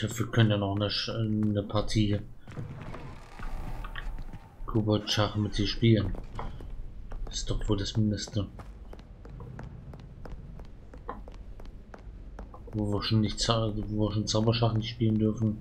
glaube, wir können ja noch eine Partie Kobold-Schach mit sie spielen. Das ist doch wohl das Mindeste. Wo wir schon nicht wo wir schon Zauberschach nicht spielen dürfen.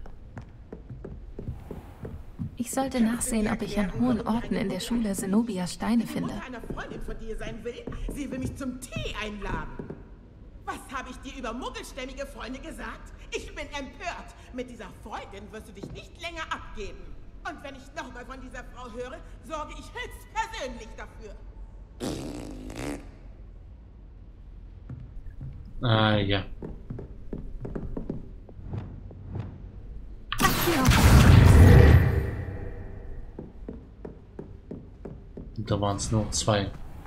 Ich sollte nachsehen, ob ich an hohen Orten in der Schule Zenobias Steine finde. Wenn eine Freundin von dir sein will, sie will mich zum Tee einladen. Was habe ich dir über muggelstämmige Freunde gesagt? Ich bin empört. Mit dieser Freundin wirst du dich nicht länger abgeben. Und wenn ich nochmal von dieser Frau höre, sorge ich höchstpersönlich dafür. Ah, ja. Und da waren es nur 2.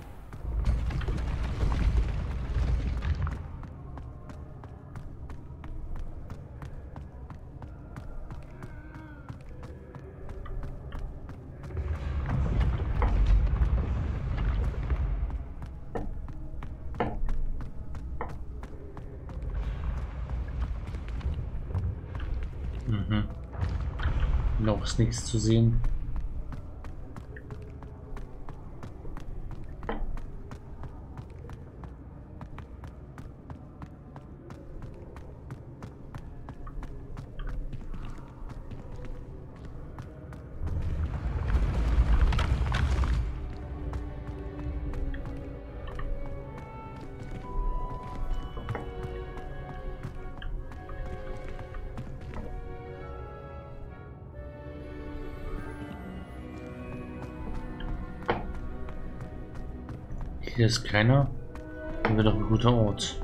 Noch ist nichts zu sehen. Hier ist keiner. Dann wäre doch ein guter Ort.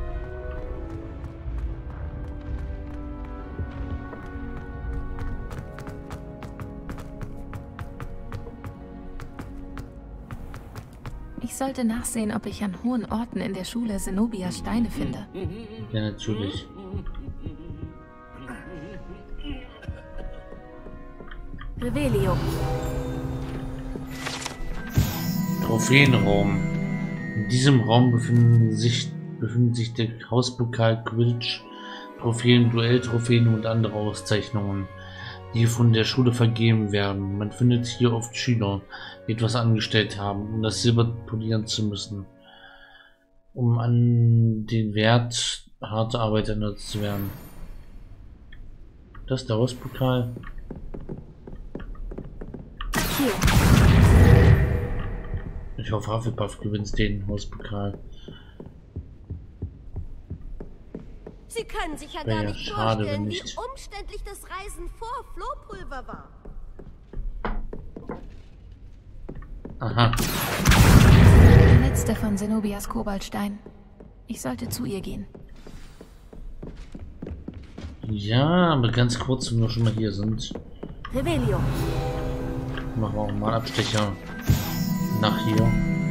Ich sollte nachsehen, ob ich an hohen Orten in der Schule Zenobias Steine finde. Ja, natürlich. Revelio. Trophäenraum. In diesem Raum befinden sich der Hauspokal, Quidditch, Trophäen, Duelltrophäen und andere Auszeichnungen, die von der Schule vergeben werden. Man findet hier oft Schüler, die etwas angestellt haben, um das Silber polieren zu müssen, um an den Wert harter Arbeit erinnert zu werden. Das ist der Hauspokal. Hier. Ich hoffe, Hufflepuff gewinnt den Hauspokal. Sie können sich ja Wäre gar nicht schade, vorstellen, wenn wie nicht. umständlich das Reisen vor Flohpulver war. Aha. Die letzte von Zenobias Koboldstein. Ich sollte zu ihr gehen. Ja, aber ganz kurz, wenn wir schon mal hier sind, Revelio. machen wir auch mal einen Abstecher nach hier.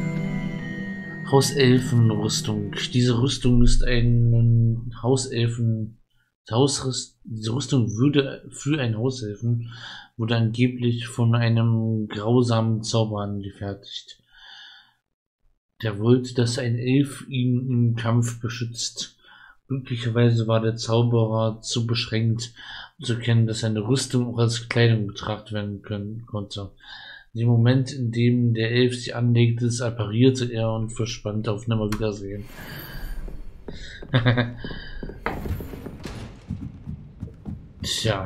Hauselfenrüstung. Diese Rüstung ist ein Hauselfen. Diese Rüstung würde für einen Hauselfen wurde angeblich von einem grausamen Zauberer angefertigt. Der wollte, dass ein Elf ihn im Kampf beschützt. Glücklicherweise war der Zauberer zu beschränkt, um zu erkennen, dass seine Rüstung auch als Kleidung betrachtet werden konnte. In dem Moment, in dem der Elf sie anlegte, apparierte er und verschwand auf Nimmerwiedersehen. Tja.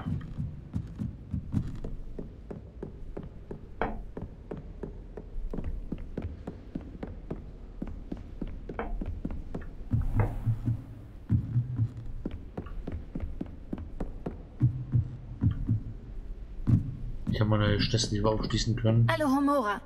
Ich habe mal eine Schlüssel, die wir aufschließen können. Alohomora.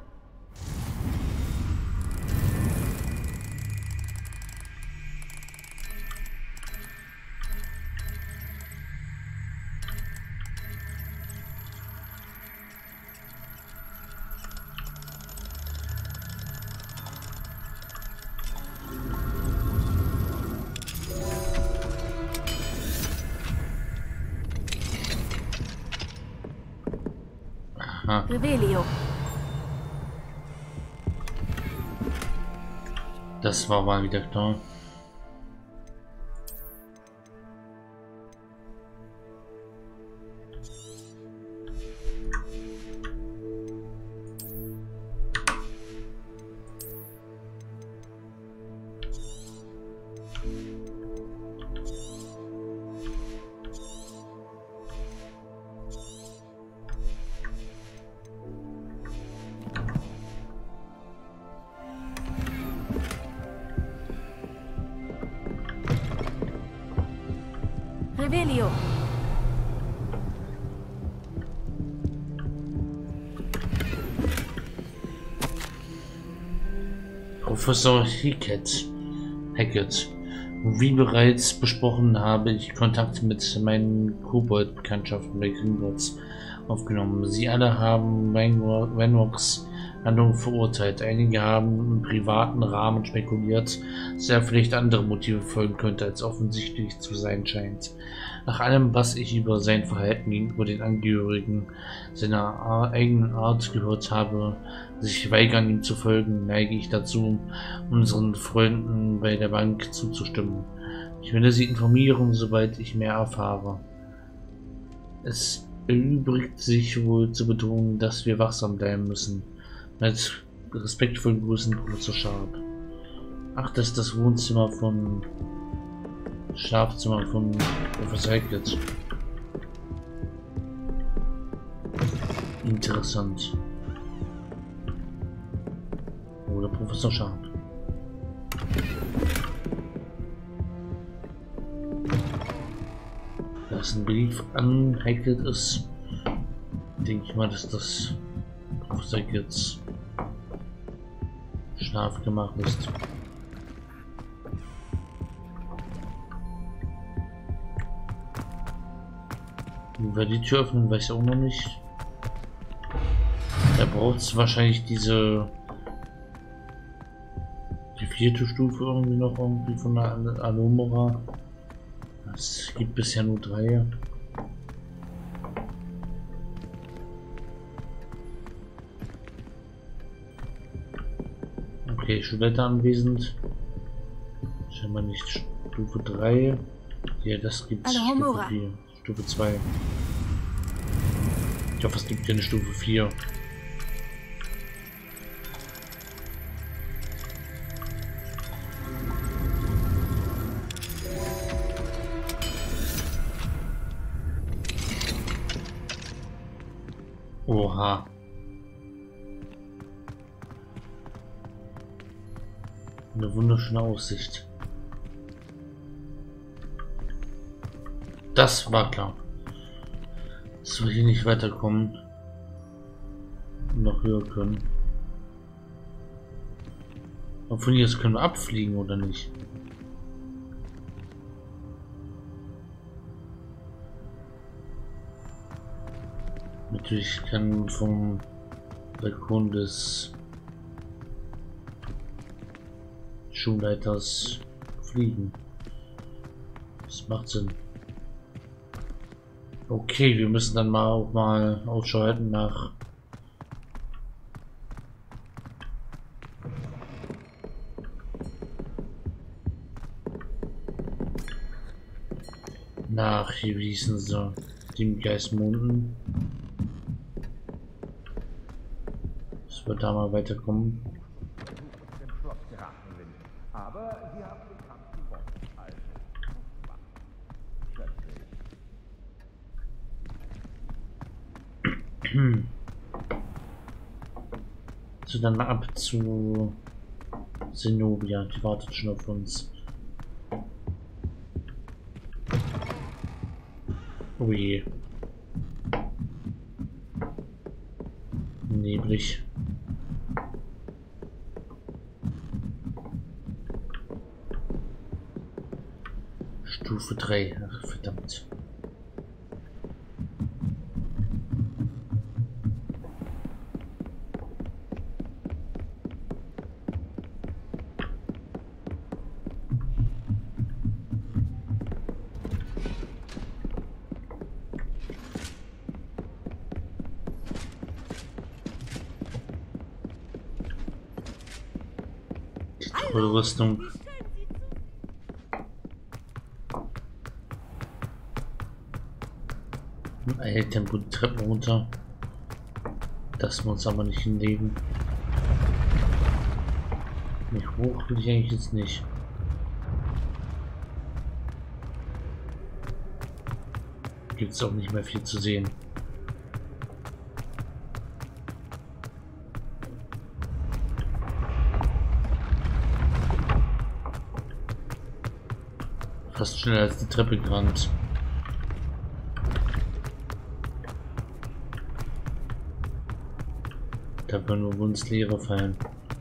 Aha. Revelio. Das war mal wieder klar. Revelio. Professor Hackett. Wie bereits besprochen, habe ich Kontakt mit meinen Kobold-Bekanntschaften bei Gringotts aufgenommen. Sie alle haben Ranroks Handlung verurteilt. Einige haben im privaten Rahmen spekuliert, dass er vielleicht andere Motive folgen könnte, als offensichtlich zu sein scheint. Nach allem, was ich über sein Verhalten gegenüber den Angehörigen seiner eigenen Art gehört habe, sich weigern, ihm zu folgen, neige ich dazu, unseren Freunden bei der Bank zuzustimmen. Ich werde sie informieren, sobald ich mehr erfahre. Es erübrigt sich wohl zu betonen, dass wir wachsam bleiben müssen. Mit respektvollen Grüßen, Professor Sharp. Ach, das ist das Wohnzimmer von Schlafzimmer von Professor Hackett. Interessant. Oder Professor Sharp. Da ist ein Brief an Hackett ist. Denke ich mal, dass das Professor Hacketts Schlaf gemacht ist. Wie wir die Tür öffnen, weiß ich auch noch nicht. Da braucht es wahrscheinlich die 4. Stufe irgendwie noch von der Alomora. Es gibt bisher nur 3. Okay, Schulleiter anwesend. Scheinbar nicht Stufe 3. Ja, das gibt Stufe 4. Stufe 2. Ich hoffe, es gibt hier eine Stufe 4. Oha. Eine wunderschöne Aussicht. Das war klar. Dass wir hier nicht weiterkommen. Und noch höher können. Und von hier aus können wir abfliegen, oder nicht? Natürlich kann vom Balkon des Schulleiters fliegen. Das macht Sinn. Okay, wir müssen dann auch mal Ausschau halten nach hier, wie hießen sie? Dem Geistmonden. Dass wir da mal weiterkommen. Aber sie haben den Kampf gewonnen. So, dann mal ab zu Zenobia. Die wartet schon auf uns. Oh je. Neblig. Stufe 3. Ach, verdammt. Rüstung. Tempo die Treppen runter. Das wir uns aber nicht hinlegen. Nicht hoch will ich eigentlich jetzt nicht. Gibt es auch nicht mehr viel zu sehen. Fast schneller als die Treppe gerannt. Da würden wir wohl ins Leere fallen.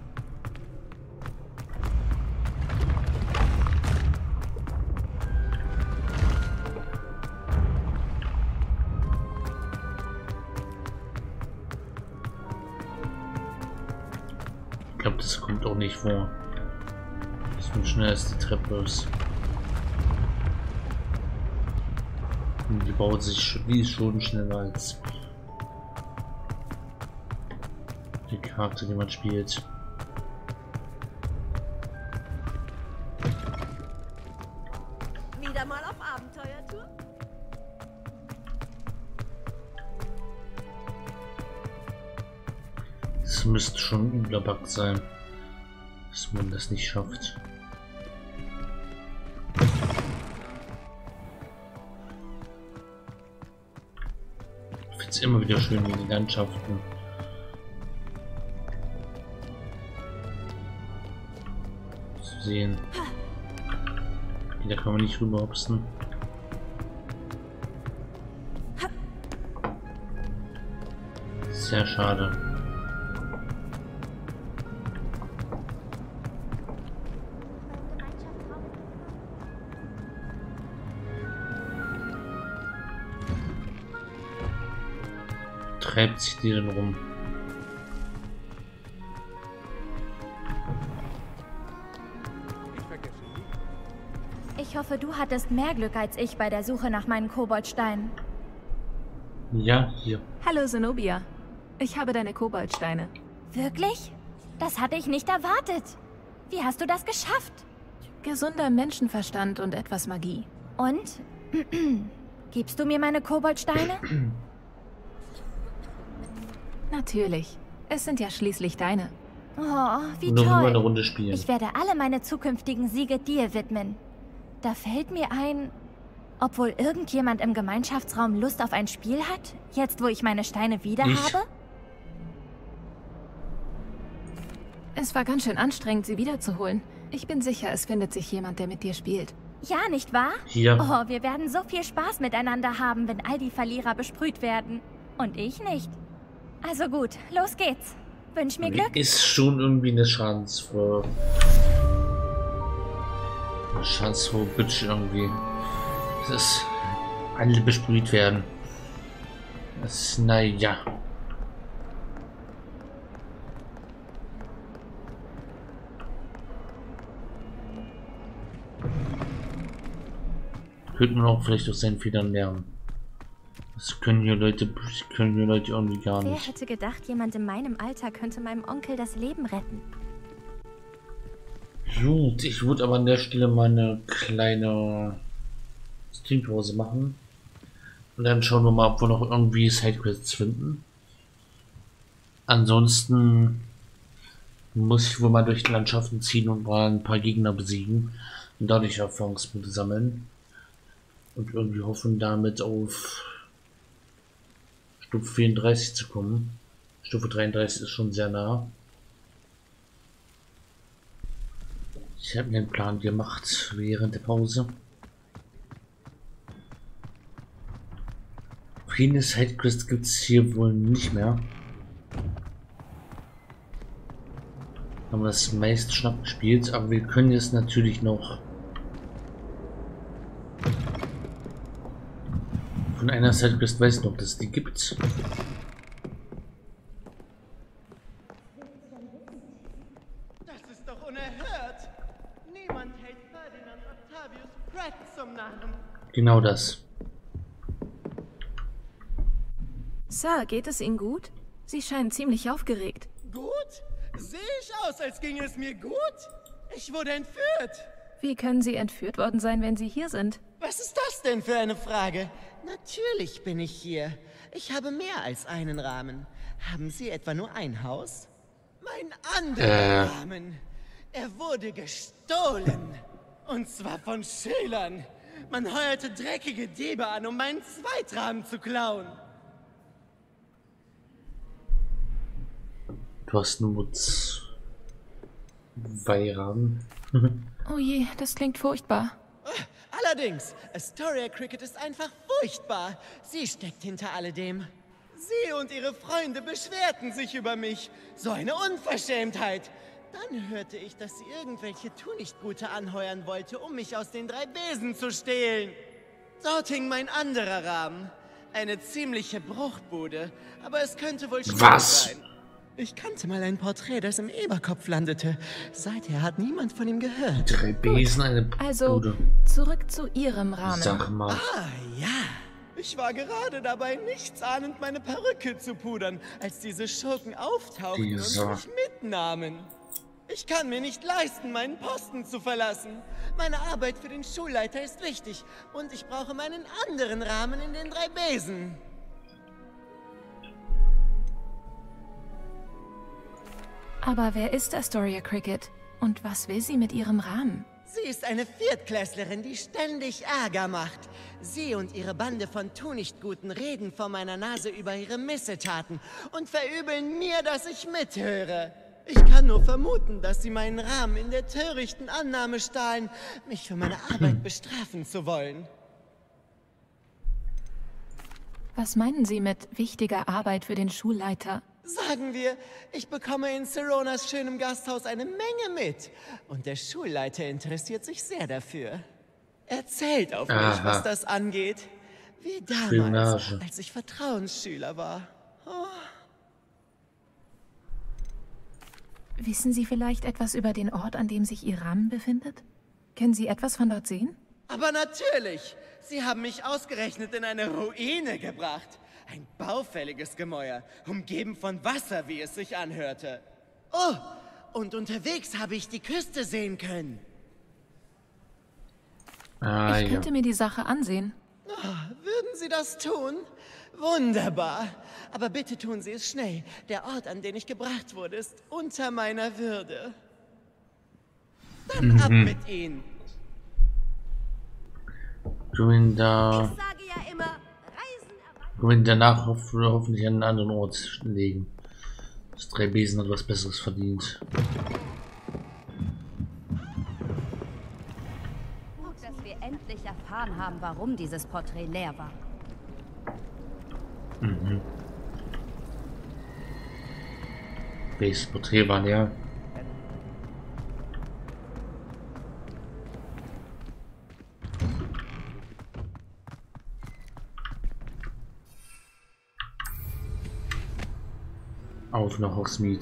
Ich glaube, das kommt auch nicht vor. Das wird schneller als die Treppe ist. Und die baut sich, die ist schon schneller als die Karte, die man spielt. Wieder mal auf Abenteuertour? Es müsste schon ein übler Bug sein, dass man das nicht schafft. Ich finde es immer wieder schön, wie die Landschaften zu sehen. Da kann man nicht rüberhopsen. Sehr schade. Treibt sich die denn rum? Ich hoffe, du hattest mehr Glück als ich bei der Suche nach meinen Koboldsteinen. Ja, hier. Hallo Zenobia. Ich habe deine Koboldsteine. Wirklich? Das hatte ich nicht erwartet. Wie hast du das geschafft? Gesunder Menschenverstand und etwas Magie. Und? Gibst du mir meine Koboldsteine? Natürlich. Es sind ja schließlich deine. Oh, wie Nur eine toll. Runde spielen. Ich werde alle meine zukünftigen Siege dir widmen. Da fällt mir ein, ob wohl irgendjemand im Gemeinschaftsraum Lust auf ein Spiel hat, jetzt wo ich meine Steine wieder Ich. habe? Es war ganz schön anstrengend, sie wiederzuholen. Ich bin sicher, es findet sich jemand, der mit dir spielt. Ja, nicht wahr? Hier. Oh, wir werden so viel Spaß miteinander haben, wenn all die Verlierer besprüht werden. Und ich nicht. Also gut, los geht's. Wünsch mir Glück. Ist schon irgendwie eine Chance für Bitch irgendwie. Dass alle besprüht werden. Das ist, naja. Könnte man auch vielleicht aus seinen Fehlern lernen. Das können hier Leute irgendwie gar Wer nicht. hätte gedacht, jemand in meinem Alter könnte meinem Onkel das Leben retten? Gut, ich würde aber an der Stelle mal eine kleine Streampause machen. Und dann schauen wir mal, ob wir noch irgendwie Sidequests finden. Ansonsten muss ich wohl mal durch die Landschaften ziehen und mal ein paar Gegner besiegen und dadurch Erfahrungspunkte sammeln. Und irgendwie hoffen, damit auf Stufe 34 zu kommen. Stufe 33 ist schon sehr nah. Ich habe mir einen Plan gemacht während der Pause. Viele Sidequests gibt es hier wohl nicht mehr. Haben wir das meist Schnapp gespielt, aber wir können jetzt natürlich noch von einer Sidequest, weiß noch, dass es die gibt. Das ist doch unerhört! Niemand hält Ferdinand Octavius Pratt zum Narren. Genau das. Sir, geht es Ihnen gut? Sie scheinen ziemlich aufgeregt. Gut? Sehe ich aus, als ginge es mir gut? Ich wurde entführt! Wie können Sie entführt worden sein, wenn Sie hier sind? Was ist das denn für eine Frage? Natürlich bin ich hier. Ich habe mehr als einen Rahmen. Haben Sie etwa nur ein Haus? Mein anderer Rahmen. Er wurde gestohlen. Und zwar von Schülern. Man heuerte dreckige Diebe an, um meinen Zweitrahmen zu klauen. Du hast nur zwei Rahmen. Oh je, das klingt furchtbar. Allerdings, Astoria Cricket ist einfach furchtbar. Sie steckt hinter alledem. Sie und ihre Freunde beschwerten sich über mich. So eine Unverschämtheit. Dann hörte ich, dass sie irgendwelche Tunichtgute anheuern wollte, um mich aus den 3 Besen zu stehlen. Dort hing mein anderer Rahmen. Eine ziemliche Bruchbude, aber es könnte wohl schlimmer sein. Ich kannte mal ein Porträt, das im Eberkopf landete. Seither hat niemand von ihm gehört. 3 Besen, eine Also, Bude. zurück zu Ihrem Rahmen. Sag mal. Ah, ja. Ich war gerade dabei, nichtsahnend meine Perücke zu pudern, als diese Schurken auftauchten und mich mitnahmen. Ich kann mir nicht leisten, meinen Posten zu verlassen. Meine Arbeit für den Schulleiter ist wichtig und ich brauche meinen anderen Rahmen in den 3 Besen. Aber wer ist Astoria Cricket? Und was will sie mit ihrem Rahmen? Sie ist eine Viertklässlerin, die ständig Ärger macht. Sie und ihre Bande von Tunichtguten reden vor meiner Nase über ihre Missetaten und verübeln mir, dass ich mithöre. Ich kann nur vermuten, dass sie meinen Rahmen in der törichten Annahme stahlen, mich für meine Arbeit bestrafen zu wollen. Was meinen Sie mit wichtiger Arbeit für den Schulleiter? Sagen wir, ich bekomme in Sironas schönem Gasthaus eine Menge mit. Und der Schulleiter interessiert sich sehr dafür. Er zählt auf mich, was das angeht. Wie damals, als ich Vertrauensschüler war. Oh. Wissen Sie vielleicht etwas über den Ort, an dem sich Ihr Rahmen befindet? Können Sie etwas von dort sehen? Aber natürlich! Sie haben mich ausgerechnet in eine Ruine gebracht. Ein baufälliges Gemäuer, umgeben von Wasser, wie es sich anhörte. Oh, und unterwegs habe ich die Küste sehen können. Ich könnte mir die Sache ansehen. Oh, würden Sie das tun? Wunderbar. Aber bitte tun Sie es schnell. Der Ort, an den ich gebracht wurde, ist unter meiner Würde. Dann ab mit Ihnen. Können da... Ich sage ja immer, Reisen Können danach hoffentlich an einen anderen Ort legen. Das 3 Besen hat was Besseres verdient. Gut, dass wir endlich erfahren haben, warum dieses Porträt leer war. Welches Porträt war leer? Auf nach Hogsmeade.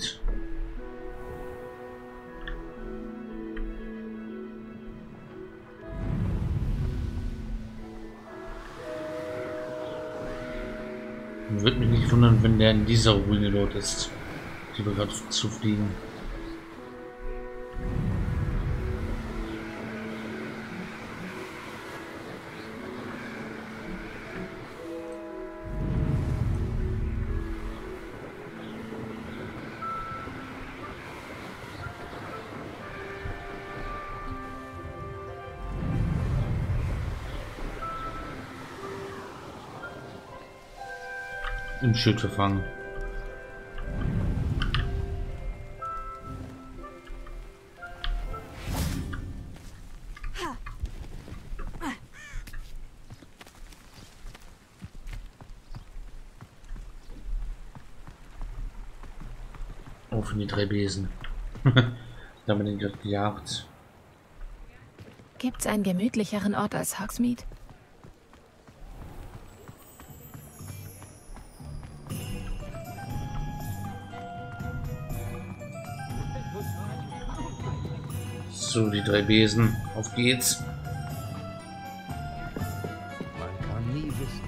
Würde mich nicht wundern, wenn der in dieser Ruine dort ist, die wir gerade zufliegen. Im Schild verfangen. Auf in die 3 Besen. Da haben wir den gerade gejagt. Gibt's einen gemütlicheren Ort als Hogsmeade? So, die 3 Besen. Auf geht's. Man kann nie wissen.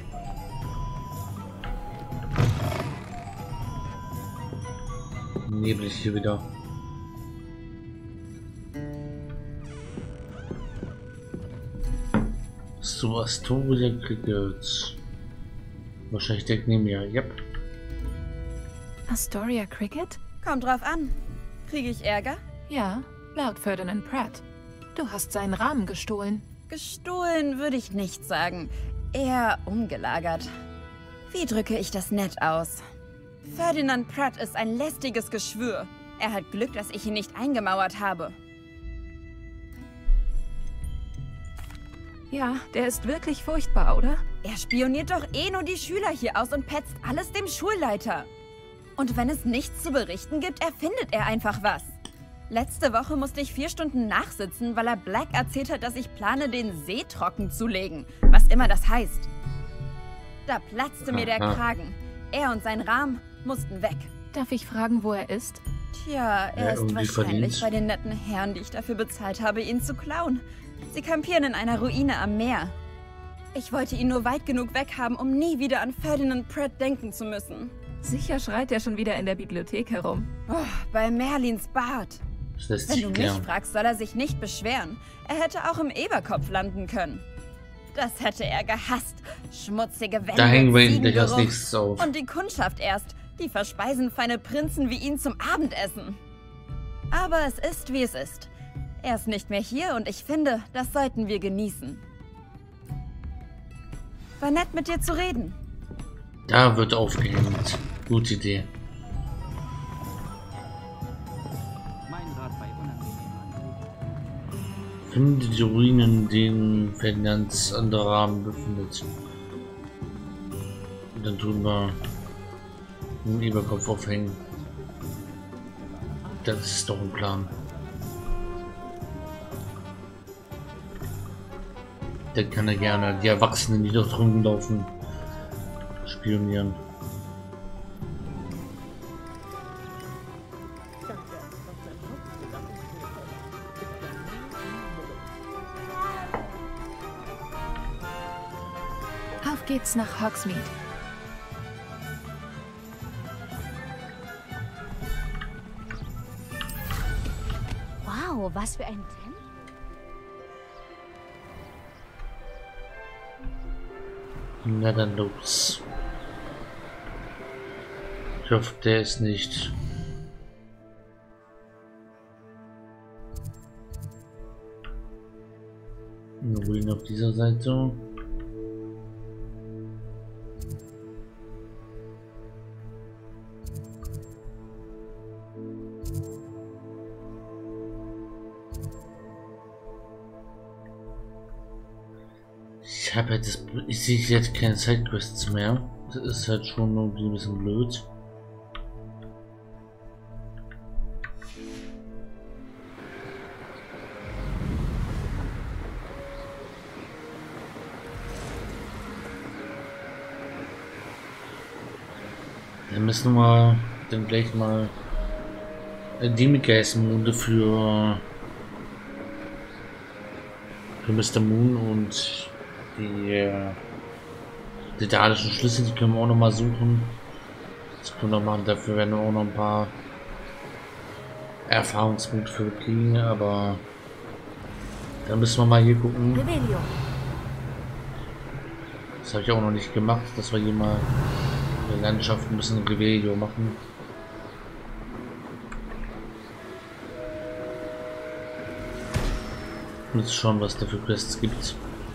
Neblig hier wieder. So, Astoria Cricket. Wahrscheinlich direkt neben mir. Yep. Astoria Cricket? Kommt drauf an. Kriege ich Ärger? Ja, laut Ferdinand Pratt. Du hast seinen Rahmen gestohlen. Gestohlen würde ich nicht sagen. Eher umgelagert. Wie drücke ich das nett aus? Ferdinand Pratt ist ein lästiges Geschwür. Er hat Glück, dass ich ihn nicht eingemauert habe. Ja, der ist wirklich furchtbar, oder? Er spioniert doch eh nur die Schüler hier aus und petzt alles dem Schulleiter. Und wenn es nichts zu berichten gibt, erfindet er einfach was. Letzte Woche musste ich 4 Stunden nachsitzen, weil er Black erzählt hat, dass ich plane, den See trocken zu legen. Was immer das heißt. Da platzte mir der Kragen. Er und sein Rahmen mussten weg. Darf ich fragen, wo er ist? Tja, er ist wahrscheinlich verdient. bei den netten Herren, die ich dafür bezahlt habe, ihn zu klauen. Sie kampieren in einer Ruine am Meer. Ich wollte ihn nur weit genug weghaben, um nie wieder an Ferdinand Pratt denken zu müssen. Sicher schreit er schon wieder in der Bibliothek herum. Oh, bei Merlins Bart. Das lässt Wenn sich du mich klären. fragst, soll er sich nicht beschweren. Er hätte auch im Eberkopf landen können. Das hätte er gehasst. Schmutzige Wände, Da hängen wir ihn gleich als Ziegengeruch nächstes auf. und die Kundschaft erst. Die verspeisen feine Prinzen wie ihn zum Abendessen. Aber es ist, wie es ist. Er ist nicht mehr hier und ich finde, das sollten wir genießen. War nett, mit dir zu reden. Da wird aufgehängt. Gute Idee. Mein Rat bei unangenehmen Angelegenheiten. Finde die Ruinen, in denen Ferdinands anderer Rahmen befindet. Und dann tun wir den Eberkopf aufhängen. Das ist doch ein Plan. Dann kann er gerne die Erwachsenen, die dort rumlaufen, spionieren. Auf geht's nach Hogsmeade. Wow, was für ein Tempel. Na dann los. Ich hoffe, der ist nicht. Eine Ruine auf dieser Seite. Ich sehe jetzt keine Sidequests mehr. Das ist halt schon irgendwie ein bisschen blöd. Dann müssen wir dann gleich mal Demigeister-Mode für Mr. Moon und die dedalischen Schlüssel, die können wir auch noch mal suchen. Das können wir machen, dafür werden wir auch noch ein paar Erfahrungspunkte für kriegen, aber dann müssen wir mal hier gucken. Revelio. Das habe ich auch noch nicht gemacht, dass wir hier mal in der Landschaft ein bisschen Revelio machen. Muss schauen, was da für Quests gibt.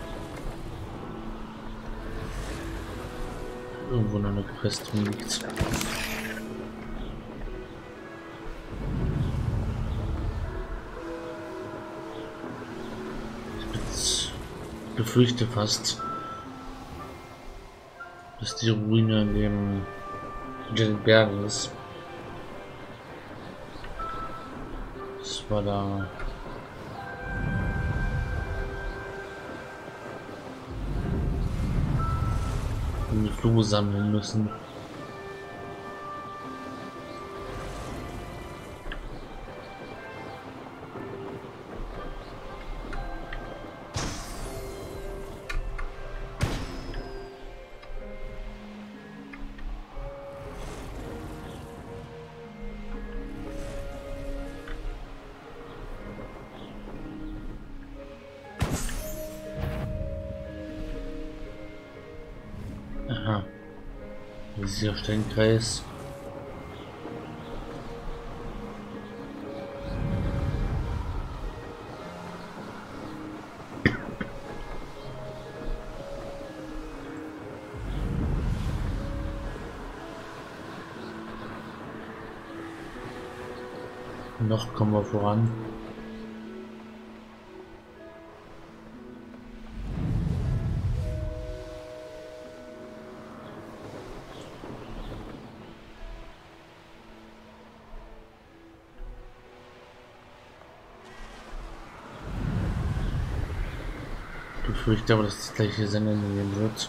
Irgendwo noch eine Quest rumliegt. Ich befürchte fast, dass die Ruine in den Bergen ist. Das war da. Die Floh sammeln müssen. Aha. Dieser Steinkreis. Noch kommen wir voran. befürchte aber, dass das gleiche Sender nehmen wird.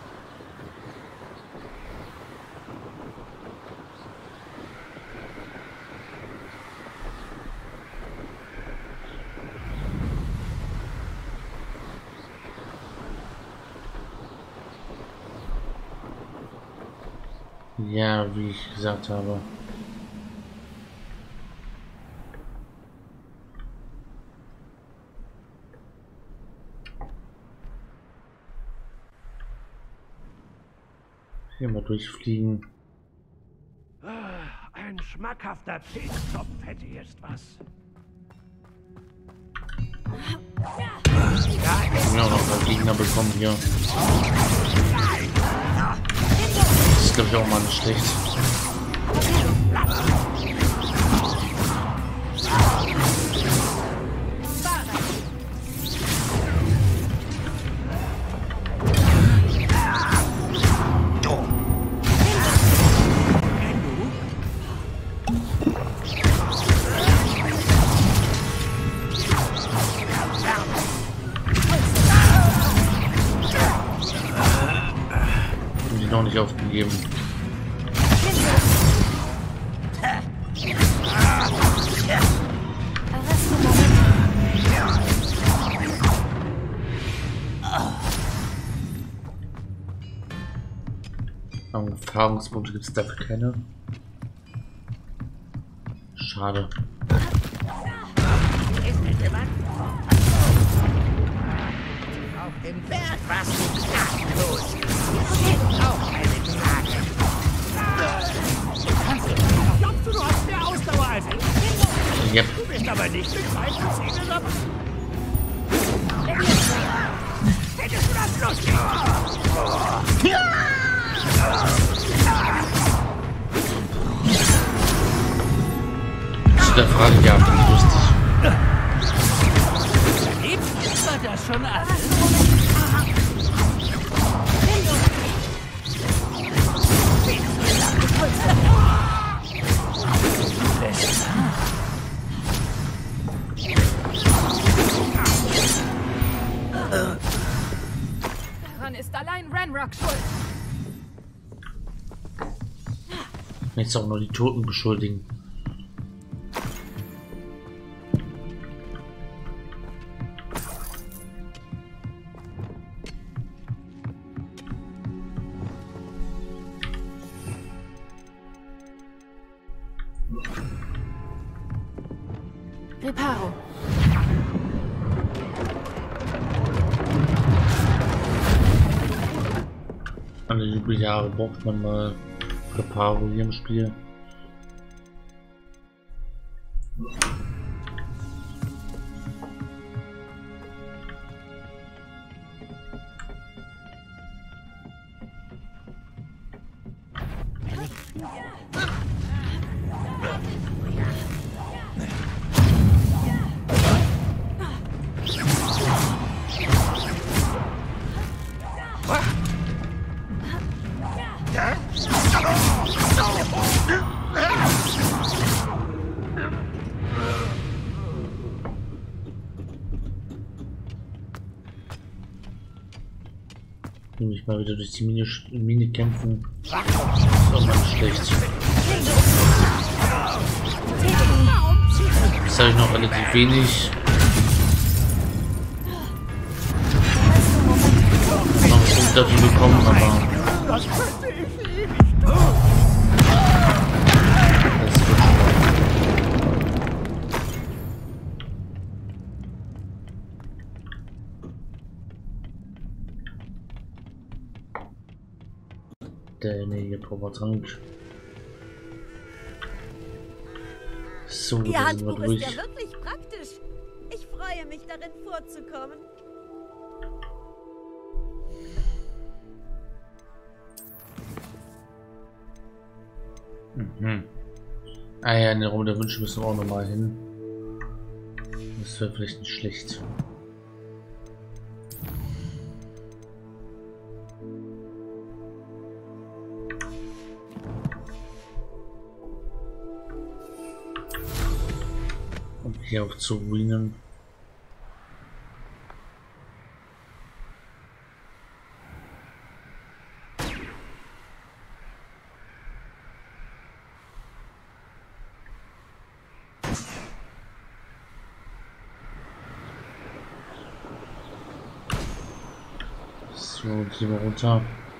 Ja, wie ich gesagt habe. Hier mal durchfliegen. Ein schmackhafter Pilztopf hätte jetzt was. Ich habe auch noch ein paar Gegner bekommen hier. Das ist, glaube ich, auch mal nicht schlecht. Noch nicht aufgegeben. Erfahrungspunkte gibt es dafür keine. Schade. Auf dem Berg warst du gnadenlos. Auch eine Gnade. Glaubst du, du hast mehr Ausdauer als ich? Yep. Du bist aber nicht mit weißen Zähnen ab. Hättest du das lustig? Zu der Frage, ja, finde ich lustig. War das schon alles? Daran ist allein Ranrock schuld. Jetzt auch nur die Toten beschuldigen. Reparo. Alle Jubeljahre braucht man mal Reparo hier im Spiel. Nämlich mal wieder durch die Mine kämpfen. Das ist auch mal nicht schlecht. Jetzt habe ich noch relativ wenig. Noch einen Punkt dafür bekommen, aber Das könnte ich ewig tun. das wird schon. Der nächste Powertrank. So, Ihr da sind wir Handbuch ist durch. ja wirklich praktisch. Ich freue mich, darin vorzukommen. Mhm. Ah ja, in den Raum der Wünsche müssen wir auch nochmal hin. Das wäre vielleicht nicht schlecht. Und hier auf zu Ruinen. So, ziehen wir runter.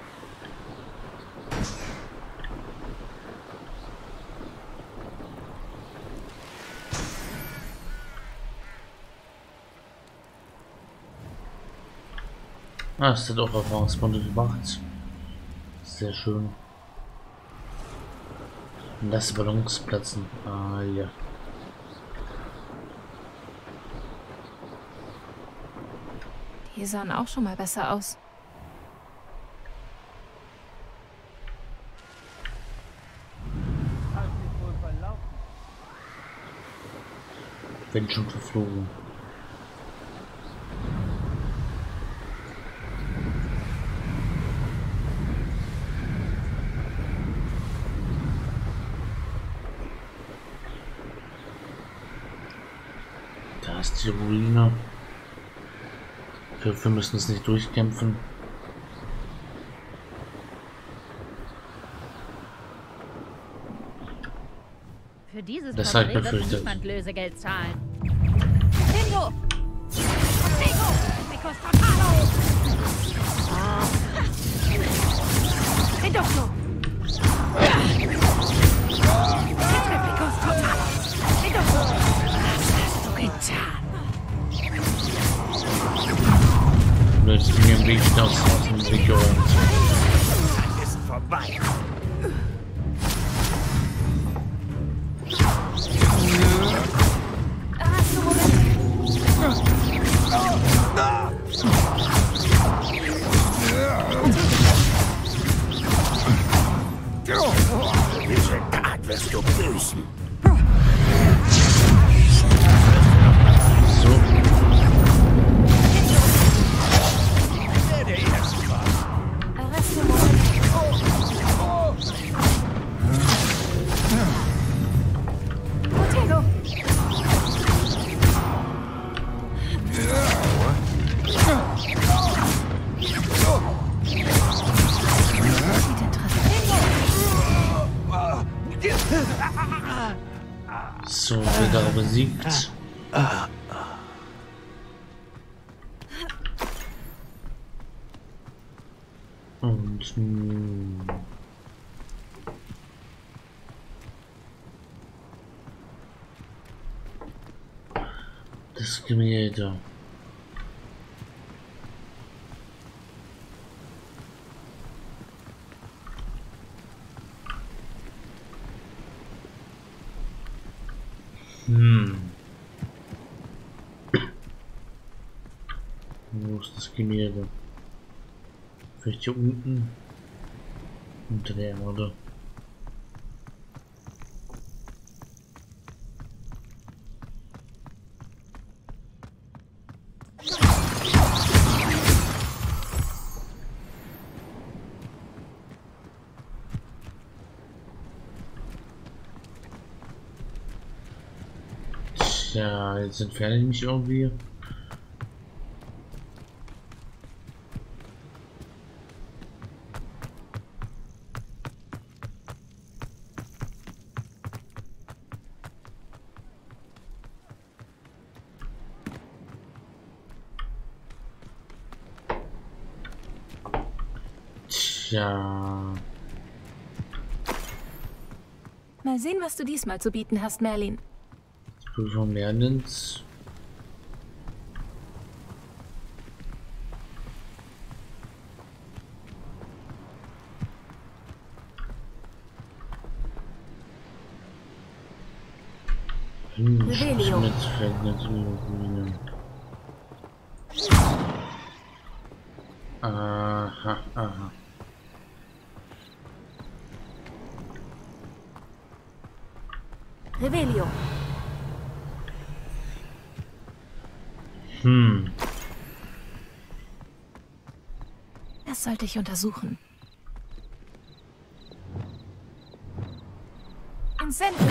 Ah, es hat auch Erfahrungspunkte gemacht. Sehr schön. Und das Ballons platzen. Ah, ja. Die sahen auch schon mal besser aus. Wenn schon verflogen. Da ist die Ruine. Wir müssen es nicht durchkämpfen. Für dieses Das hat Porträt wird befürchtet. niemand Lösegeld zahlen. Bingo! Bingo! Picos Totalo! Pindocchio! Picos Totalo! Pindocchio! Was hast du getan? Jetzt bin ich im Weg aus dem Weg geräumt. Dann ist vorbei. Diese Tat wirst du büßen. So. Wer der Erste war. So, wieder besiegt. Und das Gemälde. Wo ist das Gemälde? Vielleicht hier unten? Unter der Erde. Tja, jetzt entferne ich mich irgendwie. Tja. Mal sehen, was du diesmal zu bieten hast, Merlin. Prüfung Merlins. Revelio. Aha, aha. Revelio. Das sollte ich untersuchen. Incendio.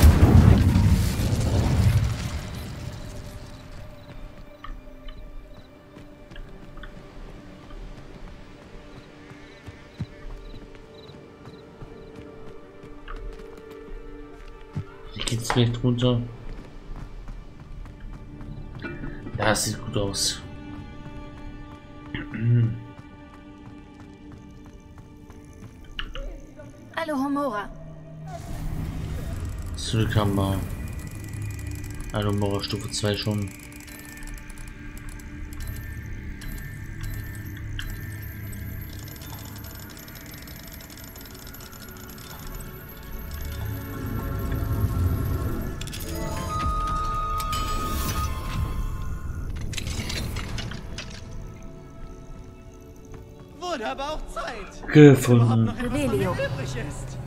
Hier geht's vielleicht runter. Ja, es sieht gut aus. Hallo, Homora. Zurück haben wir. Hallo, Homora, Stufe 2 schon. Wurde aber auch Zeit. Gefunden. Noch etwas von mir übrig ist.